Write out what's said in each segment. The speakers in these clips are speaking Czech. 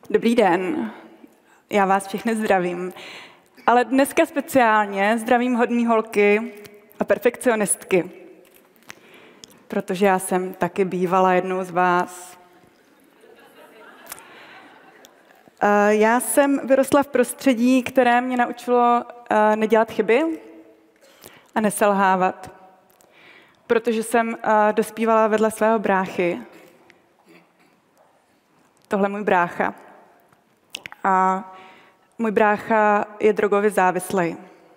Dobrý den, já vás všechny zdravím. Ale dneska speciálně zdravím hodný holky a perfekcionistky. Protože já jsem taky bývala jednou z vás. Já jsem vyrostla v prostředí, které mě naučilo nedělat chyby a neselhávat. Protože jsem dospívala vedle svého bráchy. Tohle můj brácha. A můj brácha je drogově závislý.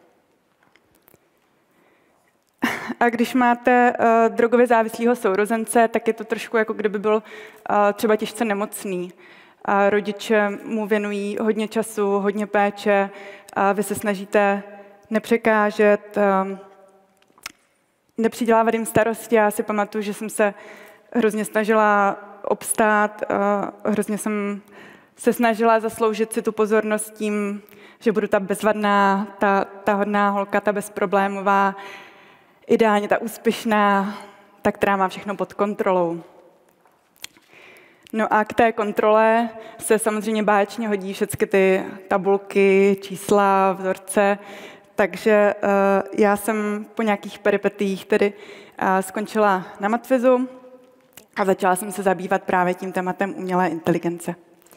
A když máte drogově závislého sourozence, tak je to trošku jako kdyby byl třeba těžce nemocný. A rodiče mu věnují hodně času, hodně péče, a vy se snažíte nepřekážet, nepřidělávat jim starosti. Já si pamatuju, že jsem se hrozně snažila obstát, hrozně jsem se snažila zasloužit si tu pozornost tím, že budu ta bezvadná, ta hodná holka, ta bezproblémová, ideálně ta úspěšná, ta, která má všechno pod kontrolou. No a k té kontrole se samozřejmě báječně hodí všechny ty tabulky, čísla, vzorce, takže já jsem po nějakých peripetích tedy skončila na matfizu a začala jsem se zabývat právě tím tématem umělé inteligence.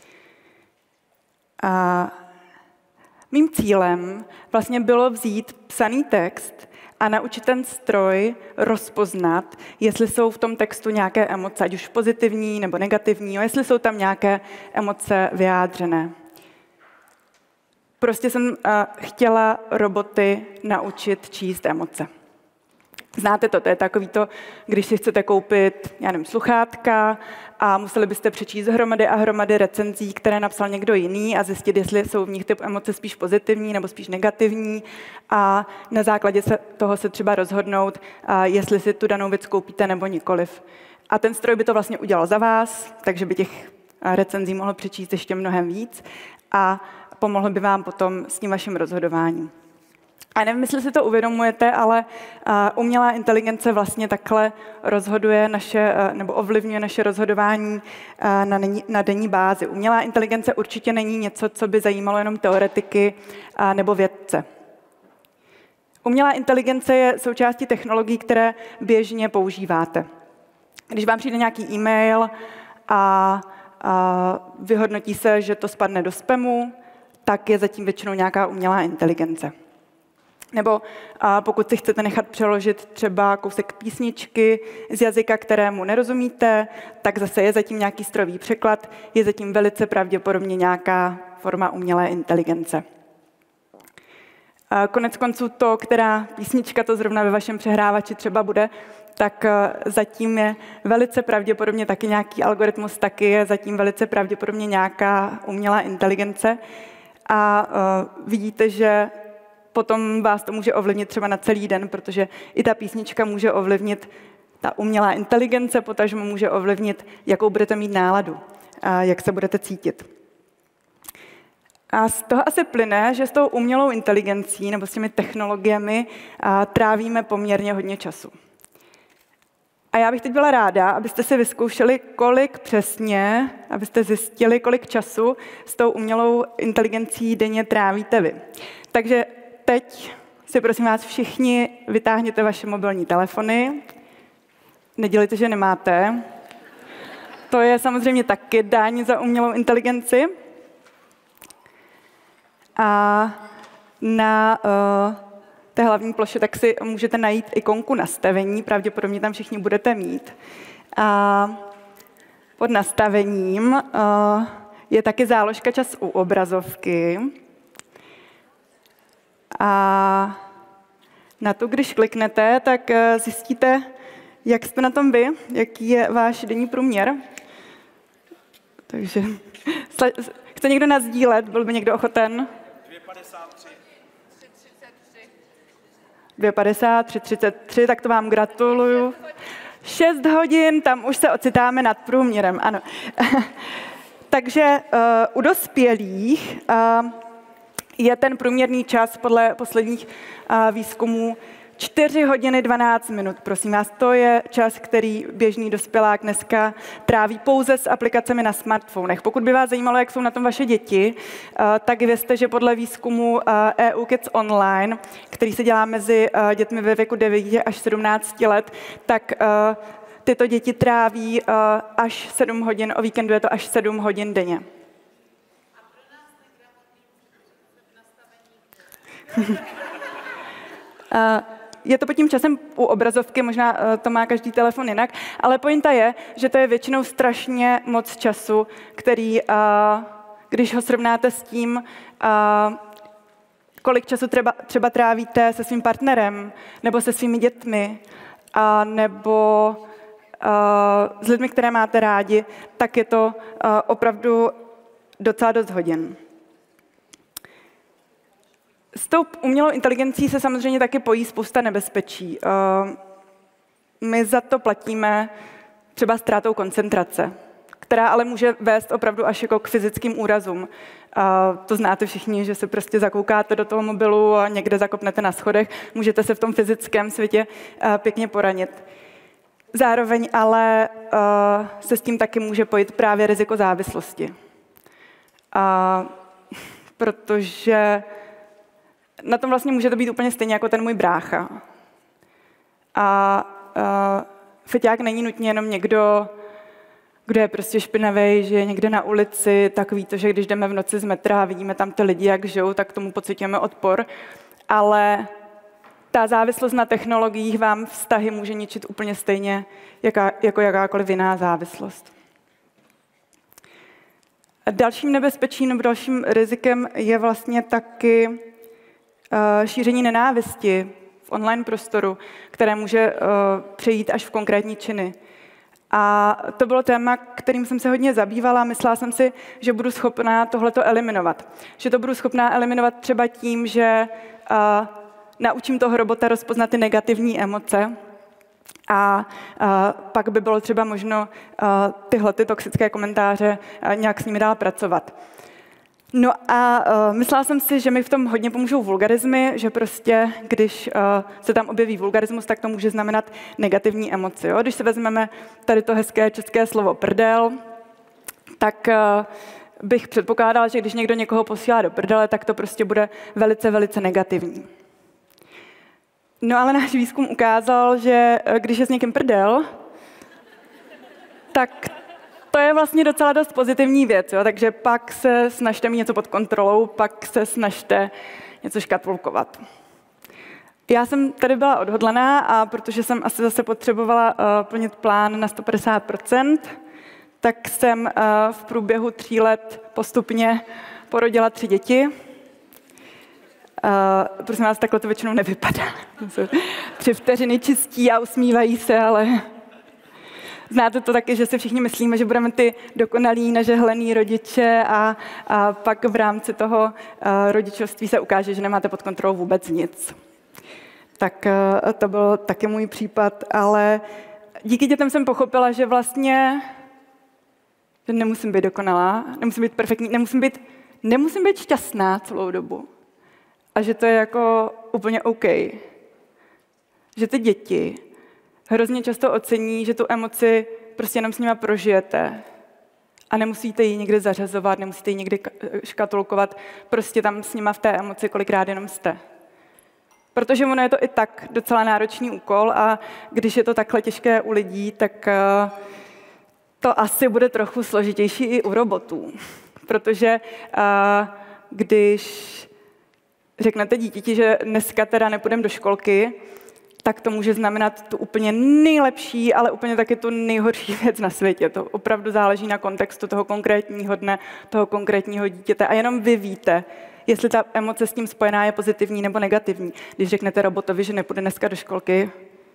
A mým cílem vlastně bylo vzít psaný text a naučit ten stroj rozpoznat, jestli jsou v tom textu nějaké emoce, ať už pozitivní nebo negativní, jestli jsou tam nějaké emoce vyjádřené. Prostě jsem chtěla roboty naučit číst emoce. Znáte to je takový to, když si chcete koupit, já nevím, sluchátka a museli byste přečíst hromady a hromady recenzí, které napsal někdo jiný a zjistit, jestli jsou v nich ty emoce spíš pozitivní nebo spíš negativní a na základě toho se třeba rozhodnout, jestli si tu danou věc koupíte nebo nikoliv. A ten stroj by to vlastně udělal za vás, takže by těch recenzí mohl přečíst ještě mnohem víc a pomohl by vám potom s tím vaším rozhodováním. A nevím, jestli si to uvědomujete, ale umělá inteligence vlastně takhle rozhoduje nebo ovlivňuje naše rozhodování na denní bázi. Umělá inteligence určitě není něco, co by zajímalo jenom teoretiky nebo vědce. Umělá inteligence je součástí technologií, které běžně používáte. Když vám přijde nějaký e-mail a vyhodnotí se, že to spadne do spamu, tak je zatím většinou nějaká umělá inteligence. Nebo pokud si chcete nechat přeložit třeba kousek písničky z jazyka, kterému nerozumíte, tak zase je zatím nějaký strojový překlad, je zatím velice pravděpodobně nějaká forma umělé inteligence. Konec konců to, která písnička to zrovna ve vašem přehrávači třeba bude, tak zatím je velice pravděpodobně taky nějaký algoritmus, taky je zatím velice pravděpodobně nějaká umělá inteligence. A vidíte, že potom vás to může ovlivnit třeba na celý den, protože i ta písnička může ovlivnit ta umělá inteligence, potažmo může ovlivnit, jakou budete mít náladu, a jak se budete cítit. A z toho asi plyne, že s tou umělou inteligencí nebo s těmi technologiemi trávíme poměrně hodně času. A já bych teď byla ráda, abyste si vyzkoušeli, kolik přesně, abyste zjistili, kolik času s tou umělou inteligencí denně trávíte vy. Takže teď si prosím vás všichni vytáhněte vaše mobilní telefony. Nedělejte, že nemáte. To je samozřejmě taky daň za umělou inteligenci. A na té hlavní ploše tak si můžete najít ikonku nastavení, pravděpodobně tam všichni budete mít. A pod nastavením je taky záložka čas u obrazovky. A na to, když kliknete, tak zjistíte, jak jste na tom vy, jaký je váš denní průměr. Takže chce někdo nasdílet, byl by někdo ochoten? 2,53, 3,33, tak to vám gratuluju. 6 hodin, tam už se ocitáme nad průměrem, ano. Takže u dospělých je ten průměrný čas podle posledních výzkumů 4 hodiny 12 minut, prosím vás, to je čas, který běžný dospělák dneska tráví pouze s aplikacemi na smartfonech. Pokud by vás zajímalo, jak jsou na tom vaše děti, tak vězte, že podle výzkumu EU Kids Online, který se dělá mezi dětmi ve věku 9 až 17 let, tak tyto děti tráví až 7 hodin, o víkendu je to až 7 hodin denně. Je to pod tím časem u obrazovky, možná to má každý telefon jinak, ale pointa je, že to je většinou strašně moc času, který, když ho srovnáte s tím, kolik času třeba trávíte se svým partnerem, nebo se svými dětmi, nebo s lidmi, které máte rádi, tak je to opravdu docela dost hodin. S tou umělou inteligencí se samozřejmě taky pojí spousta nebezpečí. My za to platíme třeba ztrátou koncentrace, která ale může vést opravdu až jako k fyzickým úrazům. To znáte všichni, že se prostě zakoukáte do toho mobilu a někde zakopnete na schodech, můžete se v tom fyzickém světě pěkně poranit. Zároveň ale se s tím taky může pojít právě riziko závislosti. Protože na tom vlastně může to být úplně stejně jako ten můj brácha. Feťák není nutně jenom někdo, kdo je prostě špinavý, že je někde na ulici, takový to, že když jdeme v noci z metra a vidíme tam ty lidi, jak žijou, tak tomu pocitujeme odpor. Ale ta závislost na technologiích vám vztahy může ničit úplně stejně jako jakákoliv jiná závislost. Dalším nebezpečím nebo dalším rizikem je vlastně taky šíření nenávisti v online prostoru, které může přejít až v konkrétní činy. A to bylo téma, kterým jsem se hodně zabývala. Myslela jsem si, že budu schopná tohleto eliminovat. Že to budu schopná eliminovat třeba tím, že naučím toho robota rozpoznat ty negativní emoce a pak by bylo třeba možno tyhle toxické komentáře nějak s nimi dál pracovat. No a myslela jsem si, že mi v tom hodně pomůžou vulgarizmy, že prostě, když se tam objeví vulgarismus, tak to může znamenat negativní emoci. Jo? Když se vezmeme tady to hezké české slovo prdel, tak bych předpokládala, že když někdo někoho posílá do prdele, tak to prostě bude velice, velice negativní. No ale náš výzkum ukázal, že když je s někým prdel, tak to je vlastně docela dost pozitivní věc, jo? Takže pak se snažte mít něco pod kontrolou, pak se snažte něco škatulkovat. Já jsem tady byla odhodlaná a protože jsem asi zase potřebovala plnit plán na 150%, tak jsem v průběhu 3 let postupně porodila 3 děti. Prosím vás, takhle to většinou nevypadá. 3 vteřiny čistí a usmívají se, ale znáte to taky, že si všichni myslíme, že budeme ty dokonalí, nežehlený rodiče a pak v rámci toho rodičovství se ukáže, že nemáte pod kontrolou vůbec nic. Tak to byl taky můj případ, ale díky dětem jsem pochopila, že vlastně že nemusím být dokonalá, nemusím být perfektní, nemusím být šťastná celou dobu. A že to je jako úplně OK. Že ty děti hrozně často ocení, že tu emoci prostě jenom s nima prožijete. A nemusíte ji někde zařazovat, nemusíte ji někde škatulkovat, prostě tam s nima v té emoci kolikrát jenom jste. Protože ono je to i tak docela náročný úkol a když je to takhle těžké u lidí, tak to asi bude trochu složitější i u robotů. Protože když řeknete dítěti, že dneska teda nepůjdeme do školky, tak to může znamenat tu úplně nejlepší, ale úplně taky tu nejhorší věc na světě. To opravdu záleží na kontextu toho konkrétního dne, toho konkrétního dítěte. A jenom vy víte, jestli ta emoce s tím spojená je pozitivní nebo negativní. Když řeknete robotovi, že nepůjde dneska do školky,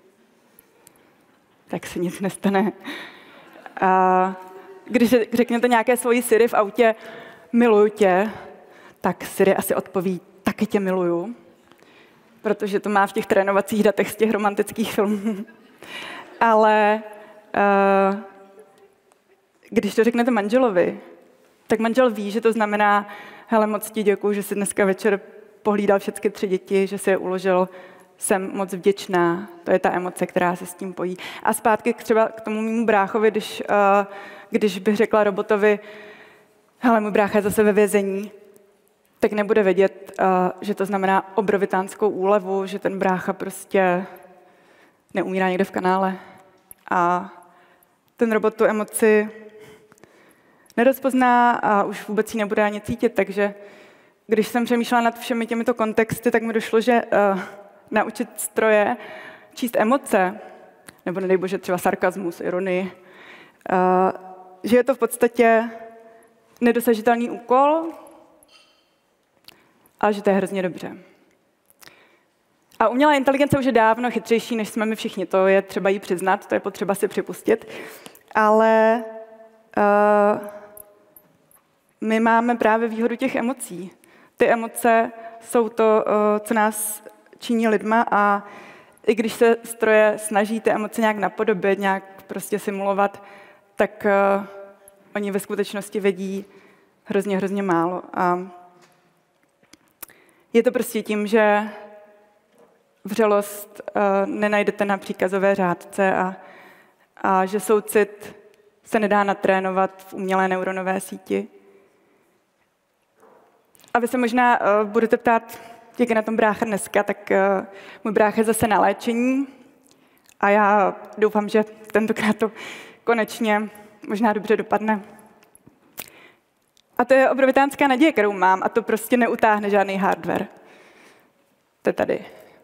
tak se nic nestane. A když řeknete nějaké svoji Siri v autě, miluju tě, tak Siri asi odpoví, taky tě miluju. Protože to má v těch trénovacích datech z těch romantických filmů. Ale když to řeknete manželovi, tak manžel ví, že to znamená, hele, moc ti děkuju, že jsi dneska večer pohlídal všechny 3 děti, že si je uložil jsem moc vděčná. To je ta emoce, která se s tím pojí. A zpátky třeba k tomu mému bráchovi, když bych řekla robotovi, hele, můj brácha je zase ve vězení, tak nebude vědět, že to znamená obrovitánskou úlevu, že ten brácha prostě neumírá někde v kanále. A ten robot tu emoci nerozpozná a už vůbec ji nebude ani cítit. Takže když jsem přemýšlela nad všemi těmito kontexty, tak mi došlo, že naučit stroje číst emoce, nebo nedej bože třeba sarkazmus, ironii, že je to v podstatě nedosažitelný úkol, ale že to je hrozně dobře. A umělá inteligence už je dávno chytřejší, než jsme my všichni. To je třeba jí přiznat, to je potřeba si připustit. Ale my máme právě výhodu těch emocí. Ty emoce jsou to, co nás činí lidma, a i když se stroje snaží ty emoce nějak napodobit, nějak prostě simulovat, tak oni ve skutečnosti vědí hrozně málo. A je to prostě tím, že vřelost nenajdete na příkazové řádce a že soucit se nedá natrénovat v umělé neuronové síti. A vy se možná budete ptát, jak je na tom brácha dneska, tak můj brácha je zase na léčení a já doufám, že tentokrát to konečně možná dobře dopadne. A to je obrovitánská naděje, kterou mám, a to prostě neutáhne žádný hardware. To je tady.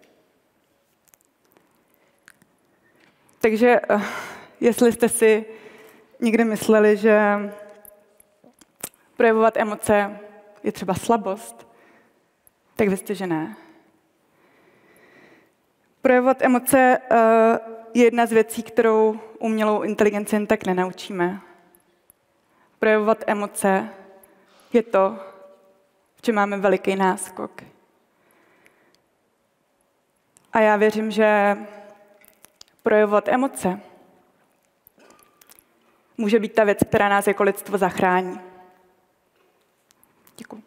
Takže jestli jste si někdy mysleli, že projevovat emoce je třeba slabost, tak vězte, že ne. Projevovat emoce je jedna z věcí, kterou umělou inteligenci jen tak nenaučíme. Projevovat emoce je to, v čem máme veliký náskok. A já věřím, že projevovat emoce může být ta věc, která nás jako lidstvo zachrání. Děkuji.